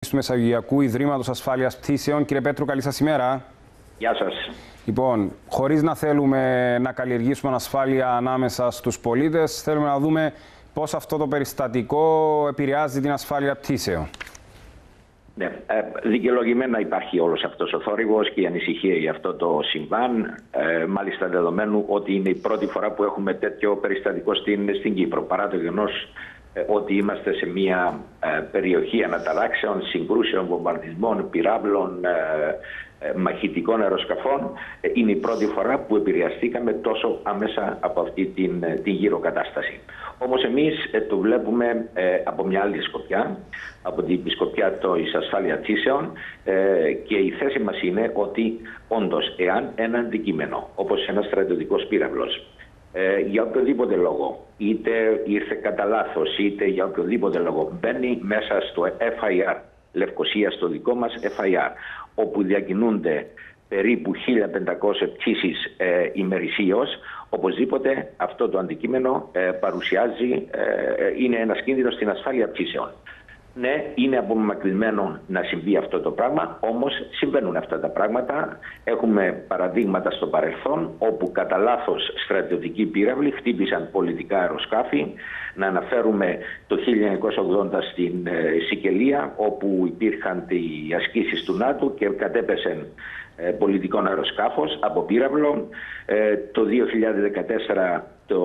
Του Μεσογειακού Ιδρύματος Ασφάλειας Πτήσεων. Κύριε Πέτρου, καλή σας ημέρα. Γεια σας. Λοιπόν, χωρίς να θέλουμε να καλλιεργήσουμε ανασφάλεια ανάμεσα στους πολίτες, θέλουμε να δούμε πώς αυτό το περιστατικό επηρεάζει την ασφάλεια πτήσεων. Ναι, δικαιολογημένα υπάρχει όλος αυτός ο θόρυβος και η ανησυχία για αυτό το συμβάν. Μάλιστα δεδομένου ότι είναι η πρώτη φορά που έχουμε τέτοιο περιστατικό στην Κύπρο. Παρά το γεγονός ότι είμαστε σε μια περιοχή αναταράξεων, συγκρούσεων, βομβαρδισμών, πυράβλων, μαχητικών αεροσκαφών, είναι η πρώτη φορά που επηρεαστήκαμε τόσο άμεσα από αυτή την γύρω κατάσταση. Όμως εμείς το βλέπουμε από μια άλλη σκοπιά, από την σκοπιά της ασφάλειας πτήσεων, και η θέση μας είναι ότι όντως εάν ένα αντικείμενο όπως ένας στρατιωτικός πύραυλος για οποιοδήποτε λόγο, είτε ήρθε κατά λάθος, είτε για οποιοδήποτε λόγο μπαίνει μέσα στο FIR Λευκοσία, στο δικό μας FIR, όπου διακινούνται περίπου 1.500 πτήσεις ημερησίως, οπωσδήποτε αυτό το αντικείμενο παρουσιάζει, είναι ένας κίνδυνος στην ασφάλεια πτήσεων. Ναι, είναι απομακρυσμένο να συμβεί αυτό το πράγμα, όμως συμβαίνουν αυτά τα πράγματα. Έχουμε παραδείγματα στο παρελθόν όπου κατά λάθος στρατιωτικοί πύραυλοι χτύπησαν πολιτικά αεροσκάφη. Να αναφέρουμε το 1980 στην Σικελία, όπου υπήρχαν οι ασκήσεις του ΝΑΤΟ και κατέπεσαν πολιτικό αεροσκάφος από πύραυλο. Το 2014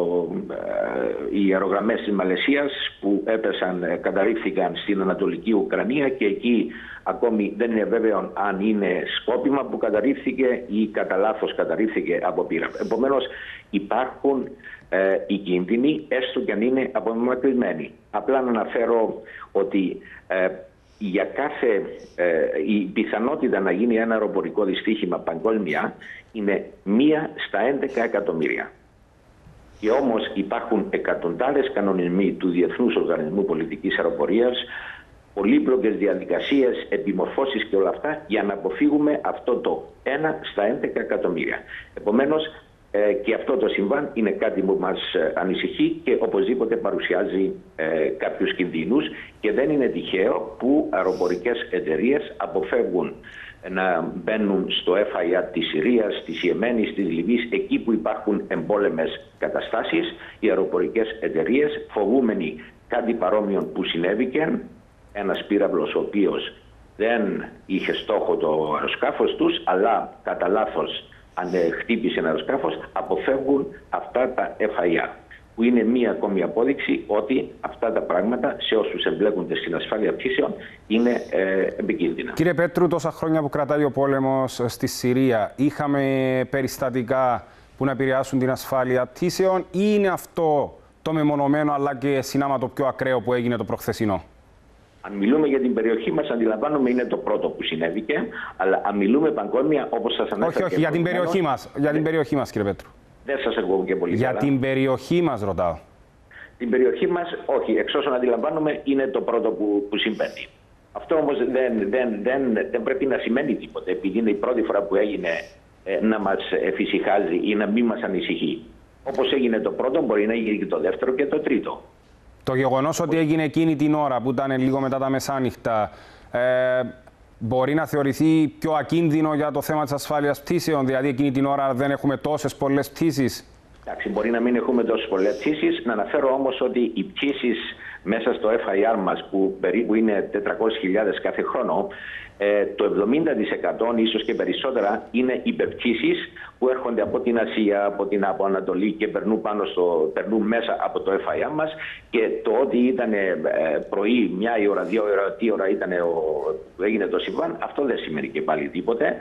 οι αερογραμμές της Μαλαισίας που έπεσαν, καταρρίφθηκαν στην Ανατολική Ουκρανία, και εκεί ακόμη δεν είναι βέβαιο αν είναι σκόπιμα που καταρρίφθηκε ή κατά λάθος καταρρίφθηκε από πύραυλο. Επομένως υπάρχουν οι κίνδυνοι, έστω και αν είναι απομακρυσμένοι. Απλά να αναφέρω ότι για κάθε η πιθανότητα να γίνει ένα αεροπορικό δυστύχημα παγκόσμια είναι 1 στα 11 εκατομμύρια. Και όμως υπάρχουν εκατοντάδες κανονισμοί του Διεθνούς Οργανισμού Πολιτικής Αεροπορίας, πολύπλοκες διαδικασίες, επιμορφώσεις και όλα αυτά για να αποφύγουμε αυτό το 1 στα 11 εκατομμύρια. Επομένως, και αυτό το συμβάν είναι κάτι που μας ανησυχεί και οπωσδήποτε παρουσιάζει κάποιους κινδύνους, και δεν είναι τυχαίο που αεροπορικές εταιρείες αποφεύγουν να μπαίνουν στο FIR της Συρίας, της Ιεμένης, της Λιβύης, εκεί που υπάρχουν εμπόλεμες καταστάσεις. Οι αεροπορικές εταιρείες, φοβούμενοι κάτι παρόμοιο που συνέβηκε, ένας πύραυλος ο οποίος δεν είχε στόχο το αεροσκάφος τους, αλλά κατά λάθος αν χτύπησε ένα αεροσκάφος, αποφεύγουν αυτά τα FIR. Που είναι μία ακόμη απόδειξη ότι αυτά τα πράγματα σε όσους εμπλέκονται στην ασφάλεια πτήσεων είναι επικίνδυνα. Κύριε Πέτρου, τόσα χρόνια που κρατάει ο πόλεμος στη Συρία, είχαμε περιστατικά που να επηρεάσουν την ασφάλεια πτήσεων, ή είναι αυτό το μεμονωμένο αλλά και συνάμα το πιο ακραίο που έγινε το προχθεσινό? Αν μιλούμε για την περιοχή μας, αντιλαμβάνομαι είναι το πρώτο που συνέβηκε, αλλά αν μιλούμε παγκόσμια, όπως σας ανέφερα. Όχι, για την περιοχή μας. Για την περιοχή μας, κύριε Πέτρου. Δεν σας ακούω και πολύ καλά. Για την περιοχή μας ρωτάω. Την περιοχή μας, όχι. Εξ όσων αντιλαμβάνομαι, είναι το πρώτο που συμβαίνει. Αυτό όμως δεν πρέπει να σημαίνει τίποτε, επειδή είναι η πρώτη φορά που έγινε, να μας εφησυχάζει ή να μην μας ανησυχεί. Όπως έγινε το πρώτο, μπορεί να γίνει και το δεύτερο και το τρίτο. Το γεγονός ότι έγινε εκείνη την ώρα που ήταν λίγο μετά τα μεσάνυχτα, μπορεί να θεωρηθεί πιο ακίνδυνο για το θέμα της ασφάλειας πτήσεων, δηλαδή εκείνη την ώρα δεν έχουμε τόσες πολλές πτήσεις? Εντάξει, μπορεί να μην έχουμε τόσες πολλές πτήσεις. Να αναφέρω όμως ότι οι πτήσεις μέσα στο FIR μας, που περίπου είναι 400.000 κάθε χρόνο, το 70% ίσως και περισσότερα είναι υπερπτήσεις που έρχονται από την Ασία, από την Ανατολή και περνούν μέσα από το FIR μας, και το ότι ήταν πρωί, 1 η ώρα, 2 η ώρα, τι ώρα ήταν που έγινε το συμβάν, αυτό δεν σημαίνει και πάλι τίποτε.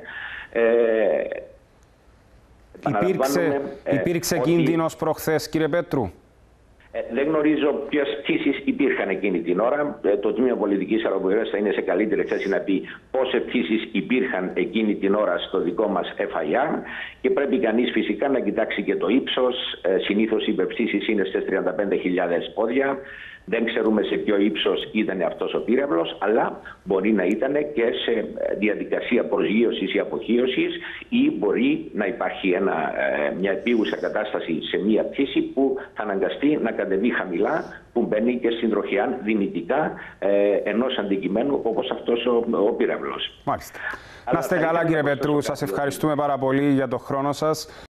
Υπήρξε κίνδυνος προχθές, κύριε Πέτρου? Δεν γνωρίζω ποιες πτήσεις υπήρχαν εκείνη την ώρα. Το Τμήμα Πολιτικής Αεροπορίας θα είναι σε καλύτερη θέση να πει πόσες πτήσεις υπήρχαν εκείνη την ώρα στο δικό μας FIR, και πρέπει κανείς φυσικά να κοιτάξει και το ύψος. Συνήθως οι υπερπτήσεις είναι στις 35.000 πόδια. Δεν ξέρουμε σε ποιο ύψος ήταν αυτός ο πύραυλος, αλλά μπορεί να ήταν και σε διαδικασία προσγείωσης ή αποχείωσης, ή μπορεί να υπάρχει μια επίγουσα κατάσταση σε μια πτήση που θα αναγκαστεί να κατεβεί χαμηλά, που μπαίνει και συντροχιά δυνητικά ενός αντικειμένου όπως αυτός ο πύραυλος. Μάλιστα. Να είστε καλά, κύριε Πετρού. Σας ευχαριστούμε πάρα πολύ για τον χρόνο σας.